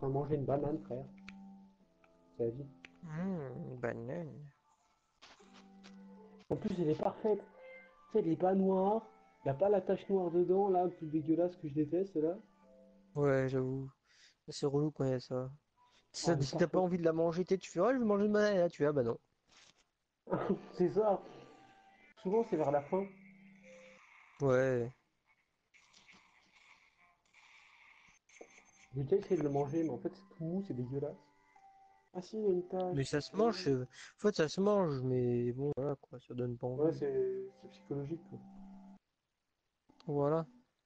train de manger une banane, frère. C'est la vie. Banane. En plus, elle est parfaite. Tu sais, elle est pas noire. Il n'y a pas la tache noire dedans, là, le plus dégueulasse que je déteste, là. Ouais, j'avoue. C'est relou quand il y a ça. Ah, elle est Si t'as pas parfaite. envie de la manger, tu fais, oh, je vais manger une banane, là, tu fais, ah bah non. C'est ça. Souvent, c'est vers la fin. Ouais. J'ai déjà essayé de le manger, mais en fait, c'est tout mou, c'est dégueulasse. Ah si, il y a une Mais tache. ça se mange, en fait, ça se mange, mais bon, voilà, quoi, ça donne pas Ouais, envie. c'est psychologique, quoi. Voilà.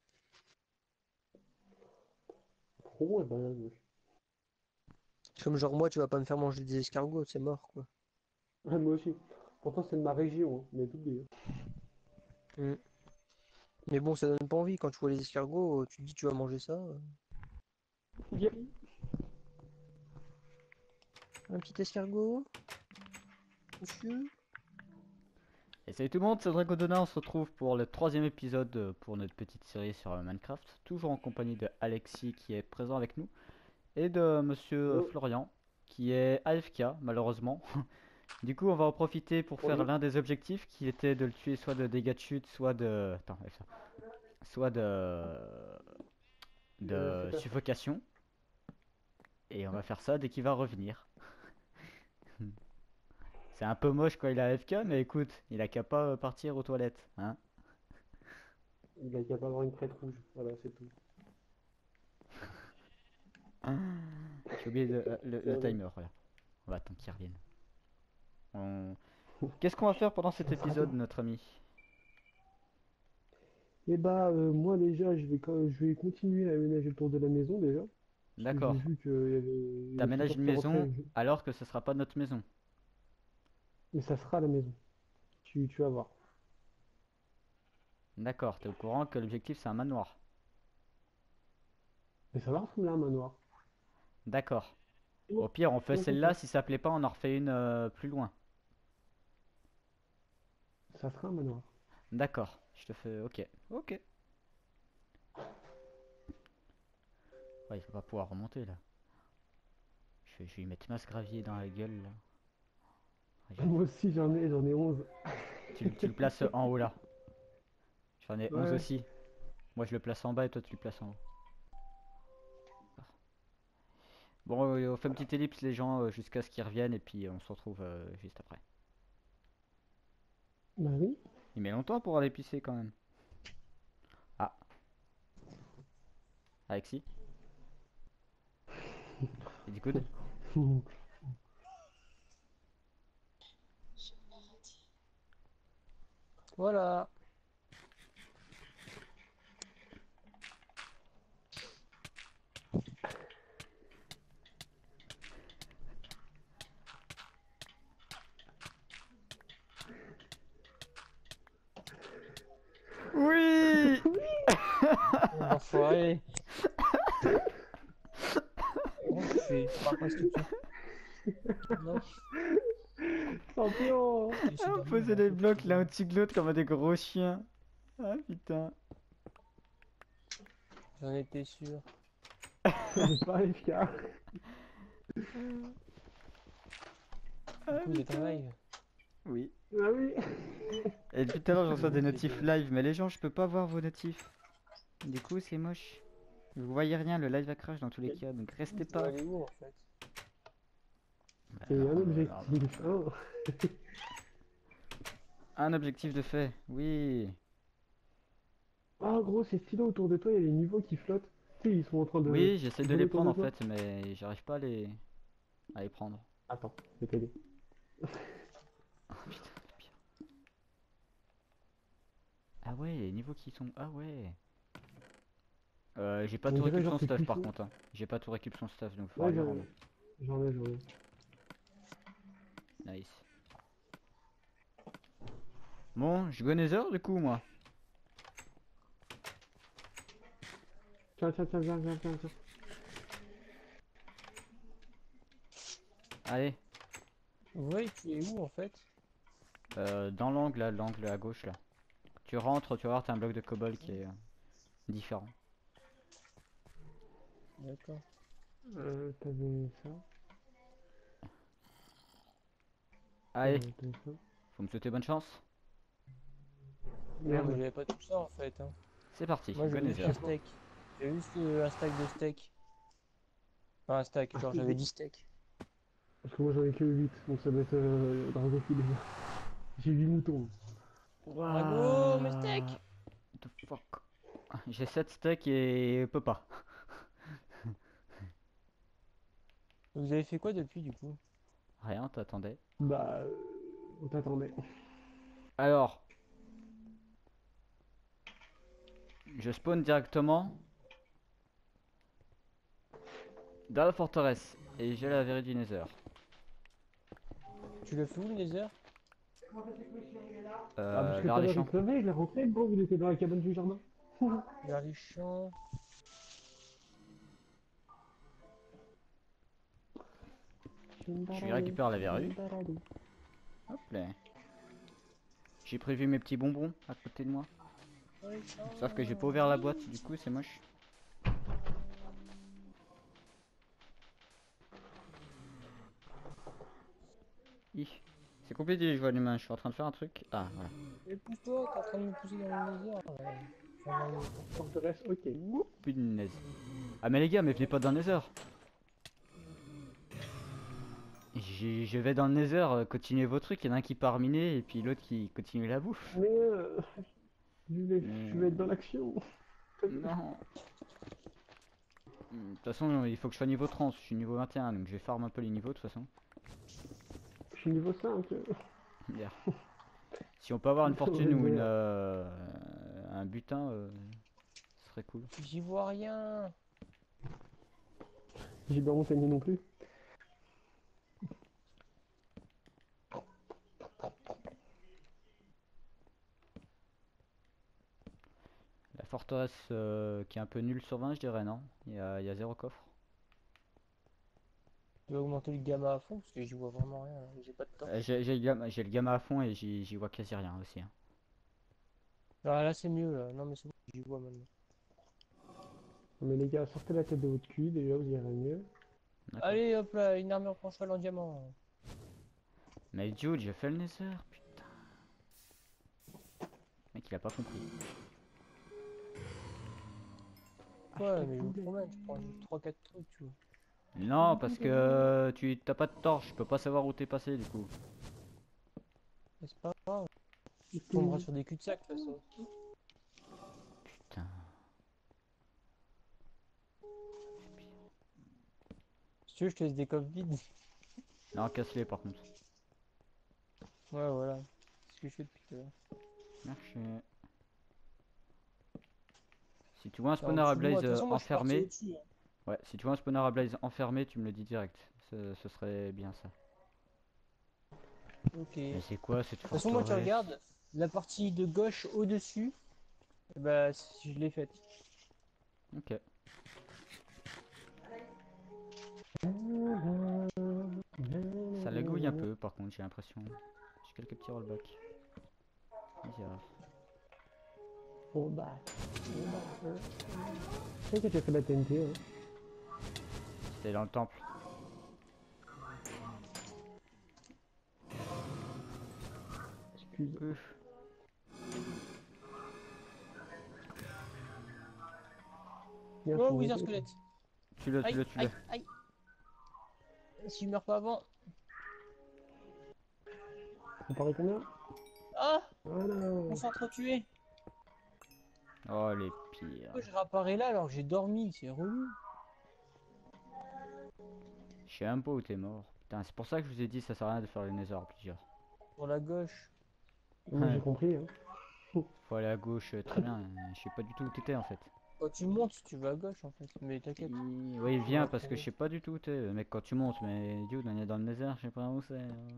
Trop bon, les bananes, wesh. C'est comme genre, moi, tu vas pas me faire manger des escargots, c'est mort, quoi. Ouais, moi aussi. Pourtant, c'est de ma région, hein, mais tout oublié. Mm. Mais bon, ça donne pas envie, quand tu vois les escargots, tu te dis, tu vas manger ça. Yep. Un petit escargot, monsieur? Et salut tout le monde, c'est Dragodona, on se retrouve pour le troisième épisode pour notre petite série sur Minecraft. Toujours en compagnie de Alexis qui est présent avec nous. Et de monsieur Yo. Florian qui est AFK malheureusement. Du coup on va en profiter pour Pour faire lui. l'un des objectifs qui était de le tuer soit de dégâts de chute, soit de... Attends, ça. Soit de Suffocation. suffocation. Et on va faire ça dès qu'il va revenir. C'est un peu moche quand il est AFK, mais écoute, il a qu'à pas partir aux toilettes, hein. Il a qu'à pas avoir une crête rouge. Voilà, c'est tout. J'ai oublié C'est le vrai. timer, voilà. On va attendre qu'il revienne. On- Qu'est-ce qu'on va faire pendant cet Ça sera épisode, bien. notre ami? Et bah, moi déjà, je vais continuer à aménager le tour de la maison déjà. Parce que j'ai D'accord. vu qu'il y avait les T'aménages creepers une qui rentraient. maison alors que ce sera pas notre maison. Mais ça sera la maison. Tu vas voir. D'accord, t'es au courant que l'objectif c'est un manoir. Mais ça va ressembler à un manoir. D'accord. C'est Au bon, pire, on fait c'est bon, celle-là, t'inquiète. si ça plaît pas, on en refait une plus loin. Ça sera un manoir. D'accord, je te fais... Ok. Ok. Ouais, il va pas pouvoir remonter là. Je vais lui mettre masse gravier dans la gueule là. Regarde. Moi aussi, j'en ai 11. Tu le places en haut là. J'en ai 11 Ouais. aussi. Moi je le place en bas et toi tu le places en haut. Bon, on fait une petite ellipse les gens jusqu'à ce qu'ils reviennent et puis on se retrouve juste après. Bah oui. Il met longtemps pour aller pisser quand même. Ah, Alexis, et du coude. Voilà. Oui. Enfoiré. Comment tu fais? Par quoi, s'il te plaît? Non, Champion! je suis Ah, dormi, poser on les fait plus blocs rien. l'un au-dessus de l'autre comme des gros chiens. Ah putain. J'en étais sûr. J'ai pas FK. Du Ah coup, vous êtes en putain. live? Oui. Ah oui. Et depuis tout à l'heure, je reçois des Vous faites, notifs live, mais les gens, je peux pas voir vos notifs. Du coup, c'est moche. Vous voyez rien, le live va crash dans tous les cas, donc restez vous dois pas. aller où en fait? Bah, C'est un objectif. Hein. un objectif de fait, oui. Ah gros, c'est stylé autour de toi, il y a les niveaux qui flottent. Tu sais, ils sont en train de Oui, j'essaie de voler les autour prendre de en toi. fait, mais j'arrive pas à les prendre. Attends, je vais t'aider. Oh putain, c'est pire. Ah ouais, les niveaux qui sont... Ah ouais. J'ai pas On tout dirait récup genre son c'est stuff plus par fou. contre, hein. J'ai pas tout récup son stuff, donc faudra Ouais, lui rendre. j'en ai. Nice. Bon, je go Nether du coup, moi. Tiens, viens. Allez, Ouais, tu es où en fait? dans l'angle là, l'angle à gauche là. Tu rentres, tu vas voir, t'as un bloc de cobble qui est différent. D'accord. T'avais ça. Allez, T'avais ça. faut me souhaiter bonne chance. Non, mais Merde. j'avais pas tout ça en fait. Hein. C'est parti, Moi, go j'avais juste Nether. un steak. J'avais juste un stack de steak. Enfin, un stack, genre j'avais 10 steaks. Parce que moi j'en ai que 8, donc ça doit être Dragofi déjà. J'ai 8 moutons. Bravo, mes steaks! What the fuck. J'ai 7 steaks et peut pas. Vous avez fait quoi depuis du coup? Rien, t'attendais. Bah, on t'attendait. Alors, je spawn directement dans la forteresse et j'ai la vérité du Nether. Tu l'as fait où le Nether? Ah, parce que tout Vers à les l'heure il champs. pleuvait, je l'ai rentré, bon, il était dans la cabane du jardin. Vers les champs. Je récupère la verrue. Hop là. J'ai prévu mes petits bonbons à côté de moi. Sauf que j'ai pas ouvert la boîte, du coup c'est moche. Hi. C'est compliqué, je vois les mains, je suis en train de faire un truc. Ah voilà. Et pousse-toi, t'es en train de me pousser dans le Nether. Là. Enfin, dans le- Forteresse, ok. Punaise. Ah mais les gars, mais venez pas dans le Nether. Je vais dans le Nether, continuez vos trucs, il y en a un qui part miner et puis l'autre qui continue la bouffe. Mais je vais être dans l'action. Non. De toute façon, il faut que je sois niveau 30, je suis niveau 21, donc je vais farm un peu les niveaux de toute façon. Je suis niveau 5. Bien. Si on peut avoir une fortune ou Nether. un butin, ce serait cool. J'y vois rien. J'ai bien montagne non plus. La forteresse qui est un peu nulle sur 20, je dirais, non? Il y a zéro coffre. Je vais augmenter le gamma à fond parce que j'y vois vraiment rien. Là. J'ai pas de temps. J'ai le gamma à fond et j'y vois quasi rien aussi. Hein. Ah, là c'est mieux là. Non mais c'est bon, j'y vois maintenant. Mais les gars, sortez la tête de votre cul, déjà vous irez mieux. D'accord. Allez hop là, une armure principale en diamant. Mais Jude, j'ai fait le Nether, putain. Mec, il a pas compris. Ouais, mais je vous promets, je prends 3-4 trucs, tu vois. Non, parce que tu t'as pas de torche, je peux pas savoir où t'es passé du coup. Mais c'est pas grave, on tombera sur des cul-de-sac de toute façon. Putain. Si tu veux, je te laisse des coffres vides. Non, casse-les par contre. Ouais, voilà. C'est ce que je fais depuis tout à l'heure. Merci. Si tu vois un C'est en spawner à dessous de moi. blaze De toute façon, moi, je suis parti enfermé, au-dessus. Hein. ouais, si tu vois un spawner à blaze enfermé, tu me le dis direct. Ce serait bien ça. Ok. De Mais c'est quoi cette toute façon, moi, tu forteresse? regardes la partie de gauche au-dessus. Bah, je l'ai faite. Ok. Ça lagouille un peu par contre, j'ai l'impression. J'ai quelques petits rollbacks. Bizarre. Bon bah. Je sais que tu as fait la TNT. Hein. C'était dans le temple. Excuse. Ouf. Bien, Oh, tu Wither m'as dit. squelette. Tue-le, Aïe, tue-le, tue-le. aïe, aïe. Si je meurs pas avant. On paraît combien? Ah, Voilà. on s'entretuer. Oh les pires. Pourquoi je réapparais là alors que j'ai dormi? C'est relou. Je sais même pas où t'es mort. Putain, c'est pour ça que je vous ai dit ça sert à rien de faire le Nether à plusieurs. Sur la gauche. Oui, j'ai compris. Hein. Faut aller à gauche, très bien. Je sais pas du tout où t'étais en fait. Quand tu montes, tu vas à gauche en fait. Mais t'inquiète. Oui, viens parce que je sais pas du où t'es. Mec, quand tu montes, mais Dude, on est dans le Nether, je sais pas où c'est.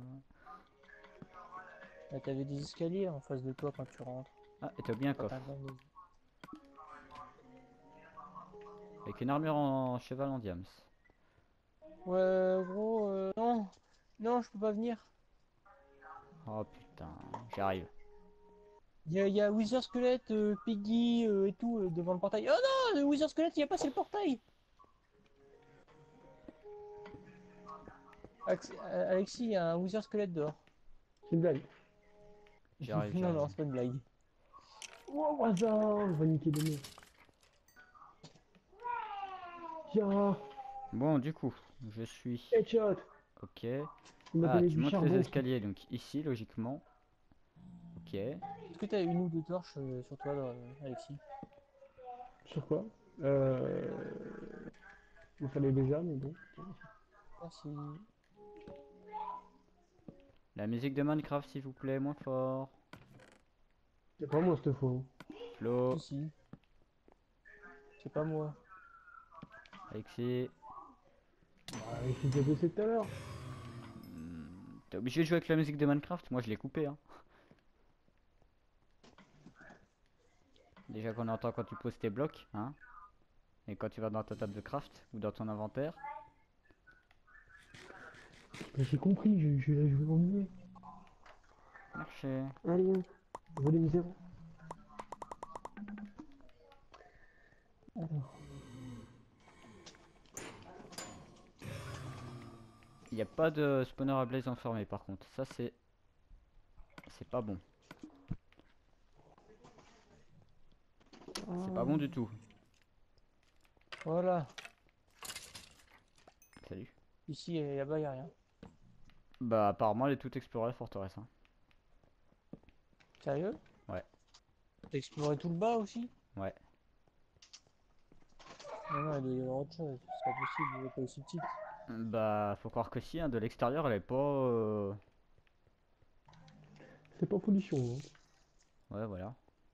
Là, t'avais des escaliers en face de toi quand tu rentres. Ah, et t'as bien un Quand coffre. t'arrives dans le- Avec une armure en cheval en diams. Ouais, gros, non. Non, je peux pas venir. Oh putain, j'arrive. Y a Wither Squelette, Piggy et tout devant le portail. Oh non, le Wither Squelette, il a passé le portail. Alexis, il y a un Wither squelette dehors. C'est une blague. J'arrive, Non, j'arrive. non, c'est pas une blague. Oh, hasard, on va niquer des mecs. Tiens, Bon, du coup, je suis... headshot. Ok. Il m'a Ah, donné tu du montes les charbon. escaliers, donc ici, logiquement. Ok. Est-ce que t'as une ou deux torches sur toi, Alexis? Sur quoi? Il fallait déjà, mais bon. Merci. La musique de Minecraft, s'il vous plaît, moins fort. C'est pas moi, cette fois. Flo, Si, si. C'est pas moi. Alexis. Bah, j'ai déjà bossé tout à l'heure. T'es obligé de jouer avec la musique de Minecraft? Moi, je l'ai coupé, hein. Déjà qu'on entend quand tu poses tes blocs, hein. Et quand tu vas dans ta table de craft ou dans ton inventaire. Bah, j'ai compris, je vais en mieux. Marché. Allez, volume 0. Alors, Il n'y a pas de spawner à blaze enfermé par contre. Ça, c'est pas bon. C'est pas bon du tout. Voilà. Salut. Ici et là-bas, y a rien. Bah, apparemment, elle est toute explorée la forteresse, hein. Sérieux? Ouais. T'as exploré tout le bas aussi? Ouais. Non, non, il doit y avoir autre chose. C'est pas possible, elle est pas aussi petite. Bah, faut croire que si, hein, de l'extérieur, elle est pas. c'est pas pollution. Hein. Ouais, voilà.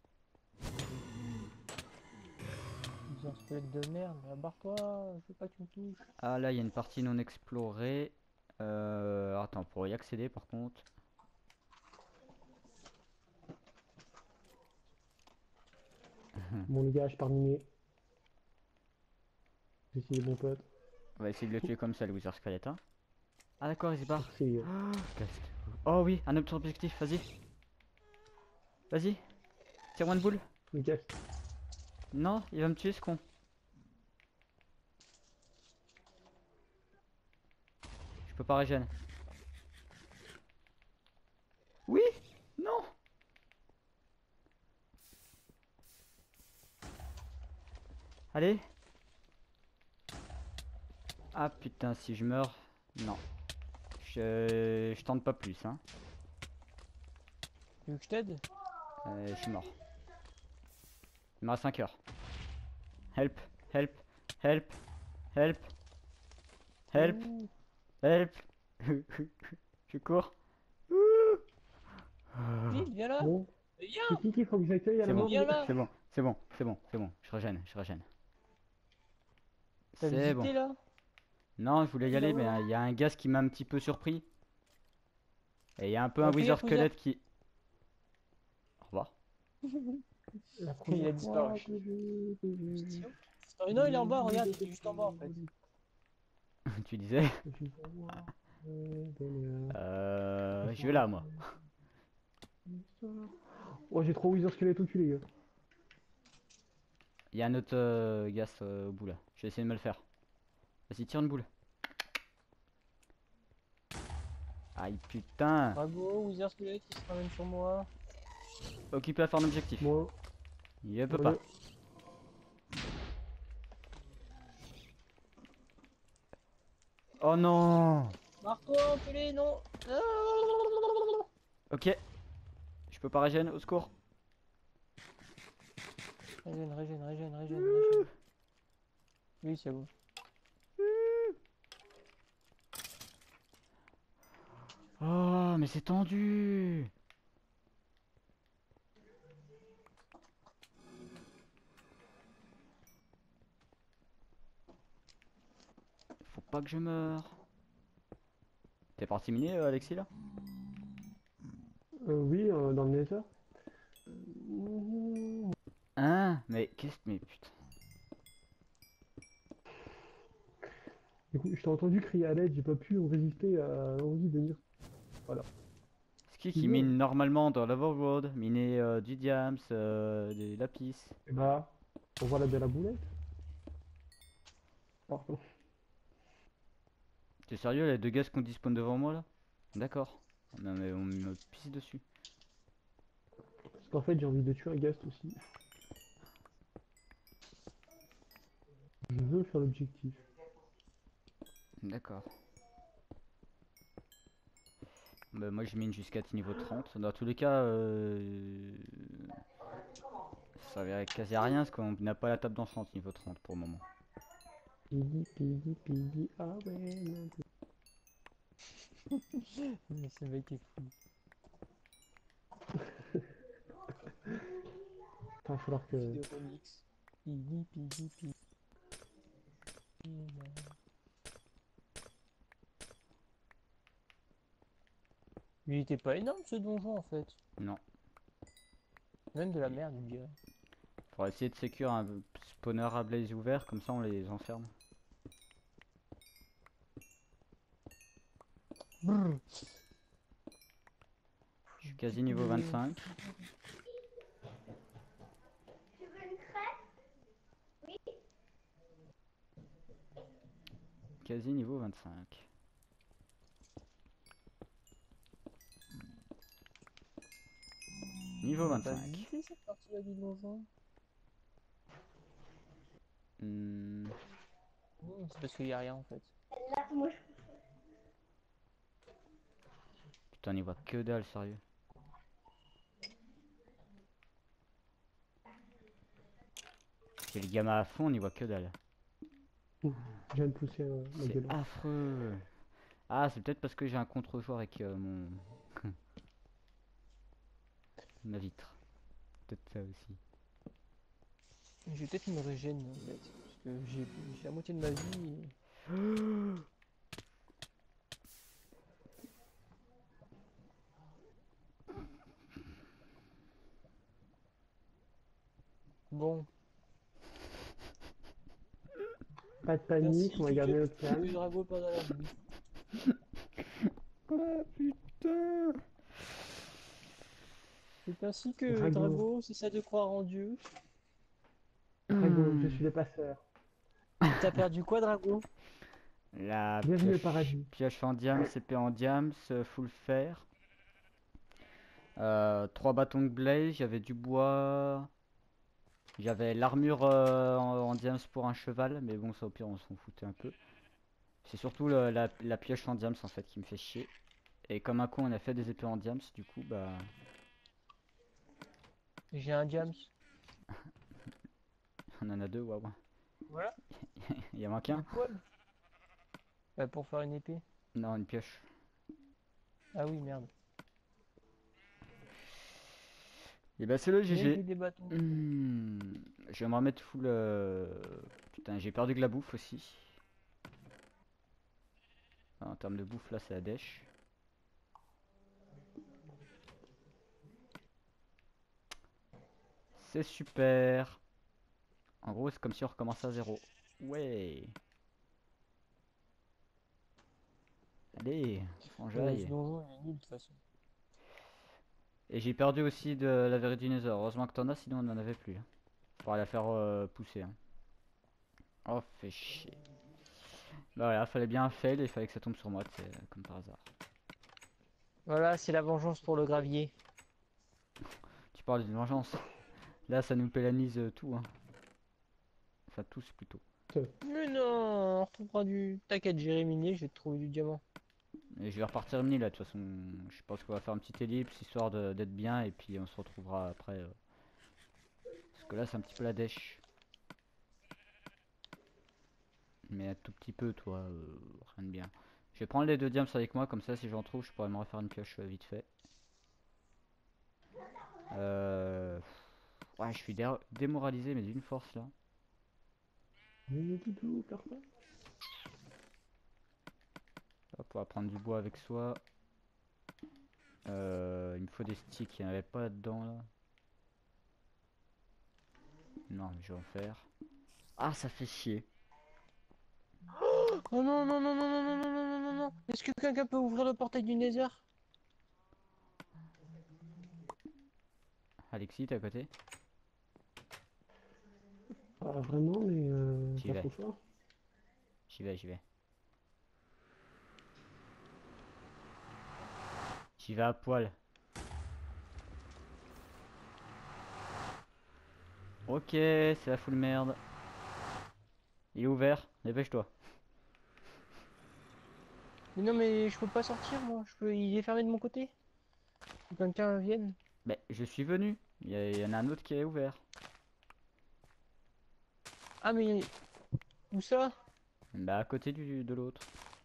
Wither squelette de merde, mais barre-toi, je veux pas que tu me touches. Ah, là, il y a une partie non explorée. Attends, pour y accéder, par contre. Bon, les gars, je pars miner. J'ai essayé mon pote. On va essayer de le tuer comme ça, le Wither Squelette, hein. Ah, d'accord, il se barre. C'est. Oh oui, un autre objectif, vas-y. Vas-y. Tire-moi une boule. Me casse. Non, il va me tuer ce con. Je peux pas régénérer. Oui. Non. Allez. Ah putain, si je meurs. Non. Je tente pas plus, hein. Tu veux que je t'aide? Je suis mort. Il me reste 5 heures. Help, help, help, help, help, Ouh, help. Je cours. vite, viens là! Bon, Viens! c'est qui qu'il faut que j'accueille à C'est la bon, main? Viens là! c'est bon, c'est bon, c'est bon, c'est bon. Je régène, je régène. T'as C'est bon. visité là? Non, je voulais y aller, mais il y a un gaz qui m'a un petit peu surpris. Et il y a un peu un Ok, Wither Wither. Squelette qui... Au revoir. La Il a première disparu. fois que je t'ai vu. Non, il est en bas, regarde, il est juste en bas en fait. Tu disais Je veux voir le bonheur. Je vais là, moi. Oh, j'ai trop Wither Squelette au cul, les gars. Il y a un autre gaz au bout là. Je vais essayer de me le faire. Vas-y, tire une boule. Aïe, putain. Bravo, Wither squelette qui se ramène sur moi. Occupé à faire un objectif. Moi, Il peut ouais. pas. Oh non. Marre-toi, enculé, non! Ok. Je peux pas régénérer, au secours. Régène. Oui, c'est bon. Oh, mais c'est tendu. Faut pas que je meure. T'es parti miner, Alexis, là? Oui, dans le Nether. Hein? Mais qu'est-ce... Mais putain. Écoute, je t'ai entendu crier à l'aide, j'ai pas pu résister à l'envie de venir. Voilà. C'est qui mine normalement dans l'Overworld? Miner du diams, des lapis. Et bah, on voit la belle à boulette. Pardon. T'es sérieux, les deux gaz qu'on dispone devant moi là? D'accord. Non mais on me pisse dessus. Parce qu'en fait, j'ai envie de tuer un Gast aussi. Je veux faire l'objectif. D'accord. Bah, moi je mine jusqu'à niveau 30. Dans tous les cas, ça servirait quasi à rien parce qu'on n'a pas la table d'enchant niveau 30 pour le moment. Piggy, piggy, piggy, ah ouais, non. Mais ce mec est fou. Il va falloir que... Des remix. Piggy, piggy, piggy. Mais il était pas énorme ce donjon en fait. Non. Même de la merde, je dirais. Faudra essayer de sécure un spawner à blaze ouvert, comme ça on les enferme. Brrr. Je suis quasi niveau 25. Quasi niveau 25. Niveau On a pas 25. visité cette partie-là du donjon. Hmm, C'est parce qu'il y a rien en fait. Putain, on y voit que dalle, sérieux. J'ai le gamma à fond, on y voit que dalle. Ouh, je viens de pousser ma C'est gueule. affreux. Ah, c'est peut-être parce que j'ai un contre-joueur avec mon... ma vitre. Peut-être ça aussi. Je vais peut-être me régénérer en fait. Parce que j'ai la moitié de ma vie. Bon, Pas de merci. panique, on va garder notre calme. Le dragon pendant la bouffe. Oh putain. C'est ainsi que Drago. Drago cessa de croire en Dieu. Drago, je suis le passeur. T'as perdu quoi, Drago? La Bienvenue au pioche, paradis. pioche en diams, épée en diams, full fer. 3 bâtons de blaze, j'avais du bois. J'avais l'armure en diams pour un cheval, mais bon, ça au pire on s'en foutait un peu. C'est surtout la pioche en diams en fait qui me fait chier. Et comme un con, on a fait des épées en diams, du coup, bah. J'ai un James. On en a deux, waouh. Voilà. Il y a moins qu'un? Poil. Pour faire une épée. Non, une pioche. Ah oui, merde. Et bah, c'est le Mais j'ai GG. des bâtons. Je vais me remettre full. Putain, j'ai perdu de la bouffe aussi. En termes de bouffe, là, c'est la dèche. C'est super. En gros, c'est comme si on recommençait à zéro. Ouais. Allez, Ce franjaille. donjon il est nul de toute façon. Et j'ai perdu aussi de la vérité du Nether. Heureusement que t'en as, sinon on n'en avait plus. Faudra la faire pousser. Hein. Oh, fait chier. Bah voilà, fallait bien un fail et il fallait que ça tombe sur moi, c'est comme par hasard. Voilà, c'est la vengeance pour le gravier. Tu parles d'une vengeance. Là, ça nous pénalise tout. Hein. Enfin, tous plutôt. Mais non, on retrouvera du... T'inquiète, j'irai miner, je vais te trouver du diamant. Et je vais repartir mini là, de toute façon. Je pense qu'on va faire une petite ellipse histoire d'être bien et puis on se retrouvera après. Parce que là, c'est un petit peu la dèche. Mais un tout petit peu, toi, rien de bien. Je vais prendre les 2 diams avec moi, comme ça, si j'en trouve, je pourrais me refaire une pioche vite fait. Ouais, je suis démoralisé, mais d'une force là. Mais doudou, pleure pas. Hop, on va prendre du bois avec soi. Il me faut des sticks, il n'y en avait pas dedans là. Non, mais je vais en faire. Ah, ça fait chier. Oh non, non, non, non, non, non, non, non, non, non, non. Est-ce que quelqu'un peut ouvrir le portail du Nether? Alexis, t'es à côté? Pas vraiment, mais J'y pas vais. trop fort. J'y vais, j'y vais. J'y vais à poil. Ok, c'est la full merde. Il est ouvert, dépêche-toi. Mais non, mais je peux pas sortir, moi. Il est fermé de mon côté. Faut que quelqu'un vienne. Mais je suis venu. Il y en a un autre qui est ouvert. Ah, mais où ça? Bah à côté de l'autre.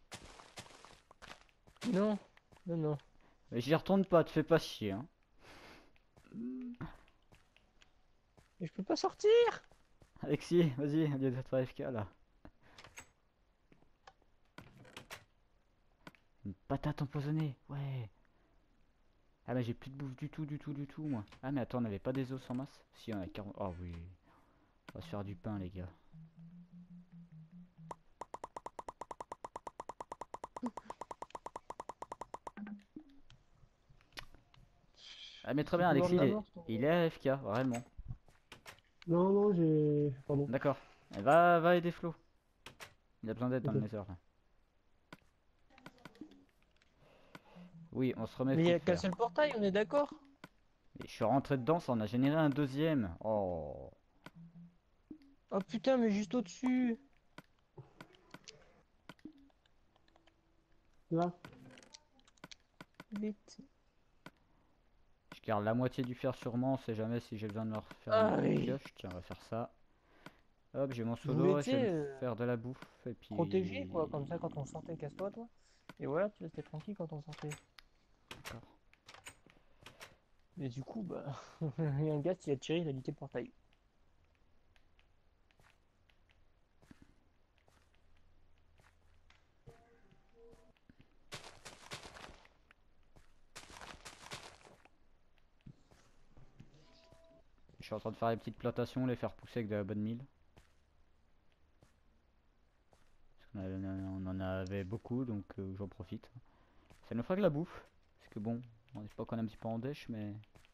Non, non, non. Mais j'y retourne pas, te fais pas chier hein. Mais je peux pas sortir. Alexis, vas-y, au lieu d'être AFK là. Une patate empoisonnée, ouais. Ah mais j'ai plus de bouffe du tout moi. Ah mais attends, on avait pas des os en masse? Si on a 40. Oh oui. On va se faire du pain les gars. Ah mais très C'est bien toujours Alexis, de la mort, il est AFK, réellement. Non, non, j'ai. Pardon. D'accord. Eh, va aider Flo. Il a besoin d'aide dans le Ok. nether là. Oui, on se remet Mais il full y a qu'un fer. seul portail, on est d'accord? Et je suis rentré dedans, ça en a généré un deuxième. Oh. Oh putain, mais juste au-dessus. Là. Vite. Je garde la moitié du fer sûrement, on sait jamais si j'ai besoin de me refaire une Ah oui. pioche. Tiens, on va faire ça. Hop, j'ai mon Je voulais, solo, tu je vais sais, me faire de la bouffe et protéger, puis... quoi. Comme ça, quand on sortait, casse-toi, toi. Et voilà, tu restais tranquille quand on sortait. D'accord. Mais du coup, bah, il y a un gars qui a tiré, il a niqué le portail. Je suis en train de faire les petites plantations, les faire pousser avec de la bonne mille. Parce on en avait beaucoup, donc j'en profite. Ça nous fera de la bouffe. Parce que bon, on est pas qu'on est un petit peu en dèche, mais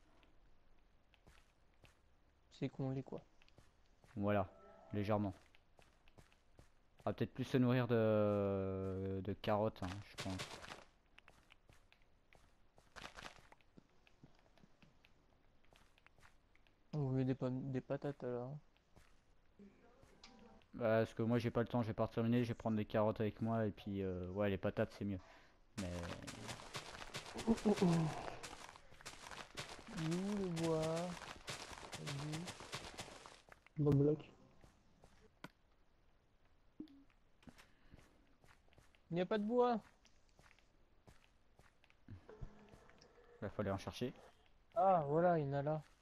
C'est qu'on l'est, quoi. voilà, légèrement. On va peut-être plus se nourrir de carottes, hein, je pense. On vous met des pommes, des patates, alors. Bah, parce que moi j'ai pas le temps, je vais pas terminer, je vais prendre des carottes avec moi et puis ouais les patates c'est mieux. Mais Où le bois? Vas-y. Dans le bloc. Il n'y a pas de bois. il faut aller en chercher. Ah, voilà, il y en a là.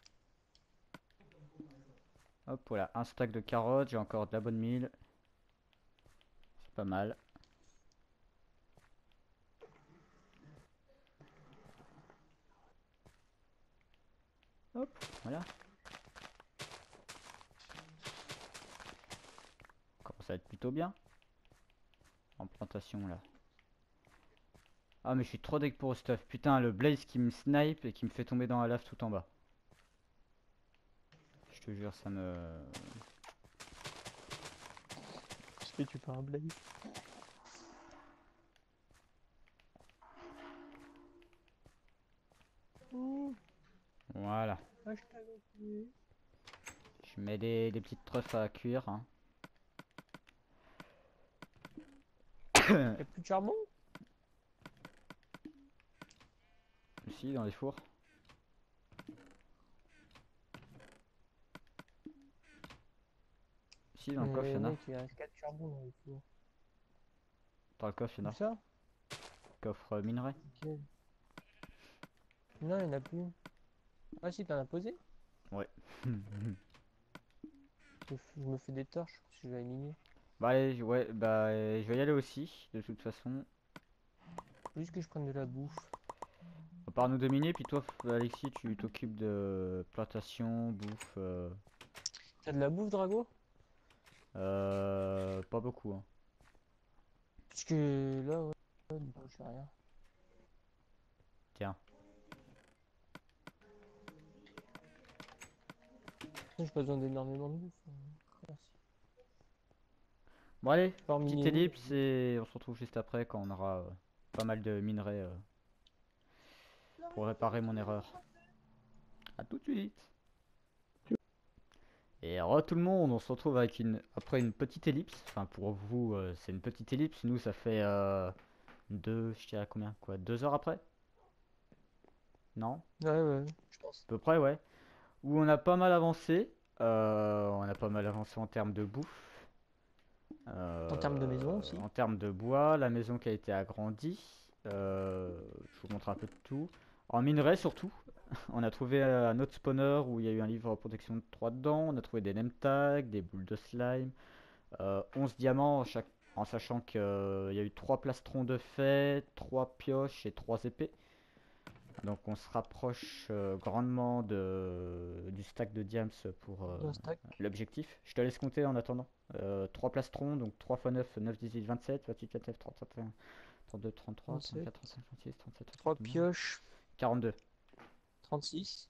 Hop voilà, un stack de carottes, j'ai encore de la bonne mille. C'est pas mal. Hop, voilà. Commence à être plutôt bien. En plantation là. Ah mais je suis trop deck pour stuff. Putain le blaze qui me snipe et qui me fait tomber dans la lave tout en bas. Je te jure ça me... Je fais, tu fais un blague. Voilà. Hashtag enculé. Je mets des petites truffes à cuire. Hein. Y'a plus de charbon? Ici dans les fours. Ici dans le coffre y'en a. Mec, il reste 4 charbons dans le four. Dans le coffre y'en Où a. ça? Coffre minerai. Ok. Non, il y en a plus. Ah si, t'en as posé? Ouais. Je me fais des torches parce que je vais miner. Bah allez, ouais, bah je vais y aller aussi, de toute façon. Faut juste que je prenne de la bouffe. À part nous dominer, puis toi, Alexis, tu t'occupes de plantation, bouffe. T'as de la bouffe, Drago? Pas beaucoup. Hein. Parce que là, ouais, du coup, je fais rien. Tiens. J'ai pas besoin d'énormément de bouffe. Merci. Bon allez, Par petite miner. ellipse et on se retrouve juste après quand on aura pas mal de minerais. pour réparer mon erreur. A tout de suite. Et re tout le monde, on se retrouve avec après une petite ellipse. Enfin pour vous c'est une petite ellipse, nous ça fait je dirais combien quoi, 2 heures après? Non? Ouais, je pense. À peu près ouais. Où on a pas mal avancé. On a pas mal avancé en termes de bouffe. En termes de maison aussi. En termes de bois, la maison qui a été agrandie. Je vous montre un peu de tout. En minerai surtout. On a trouvé un autre spawner où il y a eu un livre protection de 3 dedans. On a trouvé des name tags, des boules de slime. 11 diamants en sachant qu'il y a eu 3 plastrons de fait, 3 pioches et 3 épées. Donc on se rapproche grandement du stack de diams pour Un stack. l'objectif. Je te laisse compter en attendant. 3 plastrons, donc 3 x 9, 9, 18, 27, 28, 29, 30, 31, 32, 33, 34, 35, 36, 37, 3 pioches. 42. 36.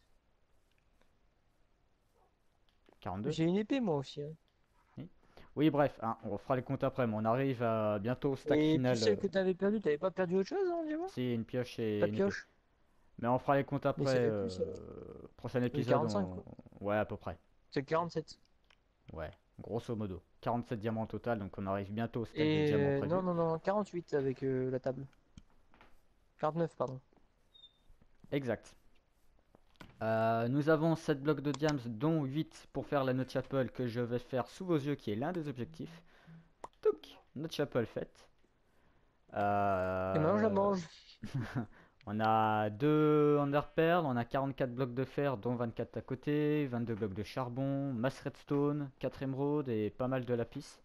42. J'ai une épée moi aussi. Hein. Oui, bref, hein, on fera les comptes après, mais on arrive à bientôt au stack Et final. puis celle que t'avais perdue, t'avais pas perdu autre chose, hein, dis-moi? C'est une pioche et Ta une épée. pioche? Mais on fera les comptes Mais après. c'est la plus, alors. Prochain Le épisode. 45, quoi. Ouais, à peu près. C'est 47. Ouais, grosso modo. 47 diamants au total, donc on arrive bientôt au stack de diamants Et prévu. non, 48 avec la table. 49, pardon. Exact. Nous avons 7 blocs de diams, dont 8 pour faire la note chapel que je vais faire sous vos yeux, qui est l'un des objectifs. Touc, note chapel faite. Et maintenant je la mange. On a 2 enderpearls, on a 44 blocs de fer, dont 24 à côté, 22 blocs de charbon, masse redstone, 4 émeraudes et pas mal de lapis.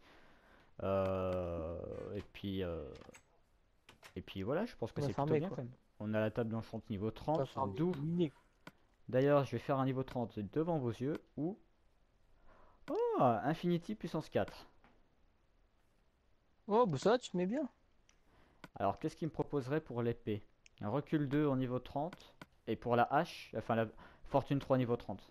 Et puis voilà, je pense que On va c'est plutôt farmer, bien quoi. quand même. On a la table d'enchant niveau On va 30, farmer. d'où Miner. d'ailleurs je vais faire un niveau 30 devant vos yeux, ou oh, Infinity puissance 4. Oh, bah ça, tu te mets bien. Alors qu'est-ce qu'il me proposerait pour l'épée? Un recul 2 au niveau 30, et pour la hache, enfin la fortune 3 niveau 30.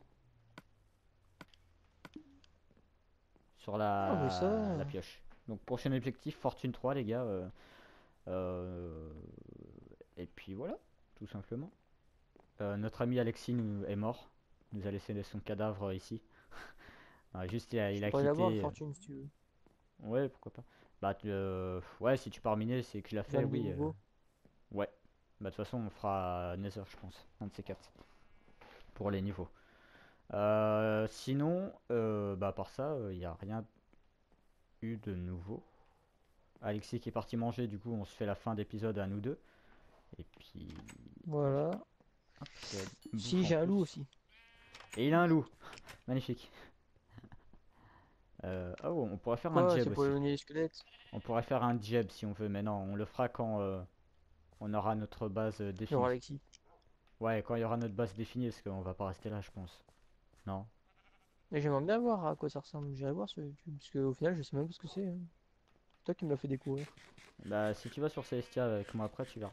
Sur Ah, bah ça. la pioche. Donc prochain objectif, fortune 3 les gars. Euh, Et puis voilà, tout simplement. Notre ami Alexis est mort. Nous a laissé son cadavre ici. Juste il a Tu pourrais l'avoir, quitté. la fortune, si tu veux. Ouais, pourquoi pas. Bah ouais, si tu pars miner, c'est que je l'ai fait, 22 oui. niveaux. Ouais. Bah de toute façon, on fera Nether, je pense. Un de ces quatre. Pour les niveaux. Sinon, bah à part ça, il n'y a rien eu de nouveau. Alexis qui est parti manger, du coup, on se fait la fin d'épisode à nous deux. Et puis. Voilà. Hop, bouffe Si, en j'ai un loup plus. aussi. Et il a un loup. Magnifique. Oh, on pourrait faire un Quoi, jeb c'est pour aussi. éloigner les squelettes. On pourrait faire un jeb si on veut, mais non, on le fera quand on aura notre base Il y définie. aura Alexis. Ouais, quand il y aura notre base définie, parce qu'on va pas rester là, je pense. Non. Mais j'aimerais bien voir à quoi ça ressemble. J'irai voir sur YouTube. Parce qu'au final, je sais même pas ce que c'est. Hein. C'est toi qui me l'as fait découvrir. Bah, si tu vas sur Celestia avec moi après, tu verras.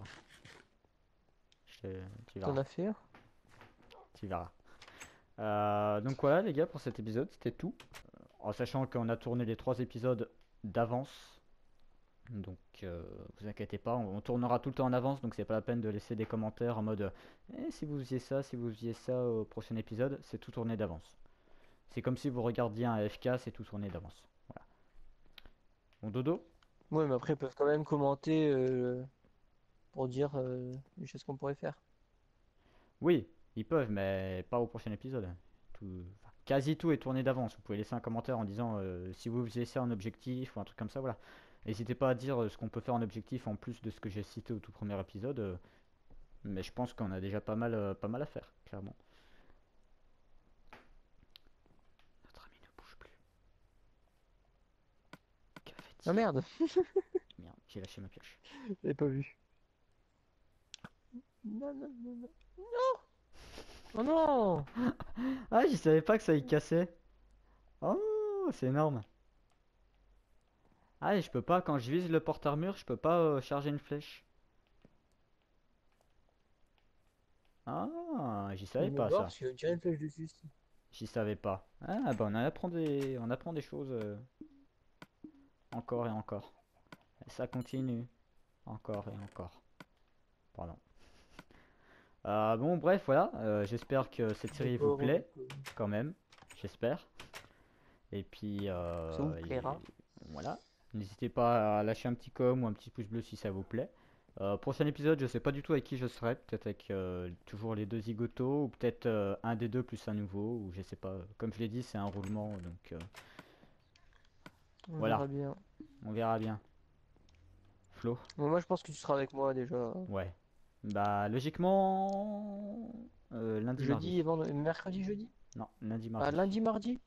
Tu T'en verras. as fait un? Tu verras. Donc voilà, les gars, pour cet épisode, c'était tout. En sachant qu'on a tourné les 3 épisodes d'avance. Donc, vous inquiétez pas, on tournera tout le temps en avance, donc c'est pas la peine de laisser des commentaires en mode si vous faisiez ça, si vous faisiez ça au prochain épisode, c'est tout tourné d'avance. C'est comme si vous regardiez un AFK, c'est tout tourné d'avance. Voilà. Bon dodo? Ouais, mais après, ils peuvent quand même commenter pour dire les choses qu'on pourrait faire. Oui, ils peuvent, mais pas au prochain épisode. Enfin, quasi tout est tourné d'avance. Vous pouvez laisser un commentaire en disant si vous faisiez ça en objectif ou un truc comme ça, voilà. N'hésitez pas à dire ce qu'on peut faire en objectif en plus de ce que j'ai cité au tout premier épisode. Mais je pense qu'on a déjà pas mal à faire, clairement. Notre ami ne bouge plus. Que fait-il? Ah merde, Merde, j'ai lâché ma pioche. j'avais pas vu. Non, non, non, non. Non! Oh non! Ah, je savais pas que ça y cassait. Oh, c'est énorme. Ah, et je peux pas, quand je vise le porte-armure, je peux pas charger une flèche. Ah, j'y savais Il me pas mord ça. parce qu'il a tiré une flèche dessus. J'y savais pas. Ah, bah on apprend des choses encore et encore. Et ça continue. Encore et encore. Pardon. Bon, bref, voilà. J'espère que cette série vous plaît, quand même. J'espère. Et puis, Ça vous plaira. voilà. N'hésitez pas à lâcher un petit com ou un petit pouce bleu si ça vous plaît. Prochain épisode, je sais pas du tout avec qui je serai. Peut-être avec toujours les deux zigotos ou peut-être un des deux plus un nouveau. Ou je sais pas. Comme je l'ai dit, c'est un roulement. Donc, On voilà. verra bien. On verra bien. Flo? Bon, moi, je pense que tu seras avec moi déjà. Ouais. Bah, logiquement, lundi, Jeudi mardi. et vendredi. Mercredi, jeudi? Non, lundi, Ah, mardi. lundi, mardi?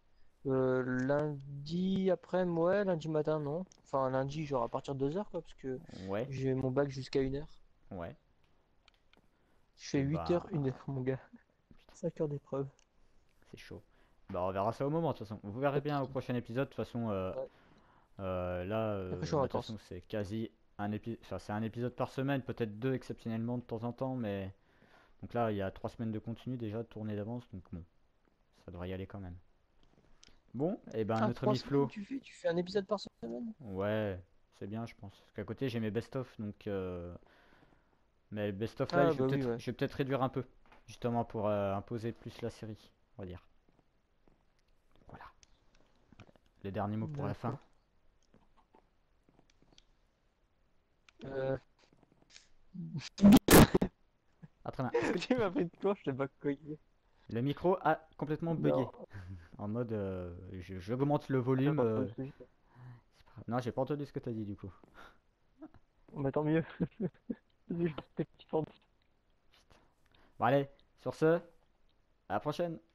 Lundi après, ouais, lundi matin, non. Enfin, lundi, genre à partir de 2h, quoi, parce que Ouais, j'ai mon bac jusqu'à 1h. ouais. Je fais Et 8h, bah, 1h, mon gars. 5 heures d'épreuve. c'est chaud. Bah, on verra ça au moment, de toute façon. Vous verrez Pas de bien au soucis. prochain épisode. De toute façon, Ouais. là, Après, je suis en bah, de toute façon, vacances. c'est quasi un épisode. Enfin, c'est un épisode par semaine, peut-être deux exceptionnellement de temps en temps, mais. Donc là, il y a 3 semaines de continu déjà, de tournée d'avance, donc bon, ça devrait y aller quand même. Bon, et ben Ah, notre 3 ami semaines, Flo. tu fais un épisode par semaine? Ouais, c'est bien, je pense. Parce qu'à côté, j'ai mes best-of, donc. Mais best-of là, Ah, bah oui, ouais. je vais peut-être réduire un peu, justement pour imposer plus la série, on va dire. Voilà. Les derniers mots pour la fin. D'accord. Euh, Ah, très bien. Est-ce que tu m'as fait une cloche, je t'ai pas cogné. le micro a complètement bugué? Non, En mode, j'augmente le j'ai volume. pas entendu ce que j'ai dit. Non, j'ai pas entendu ce que t'as dit du coup. Bah tant mieux. Vas-y, je te fais une petite Bon, allez, sur ce, à la prochaine.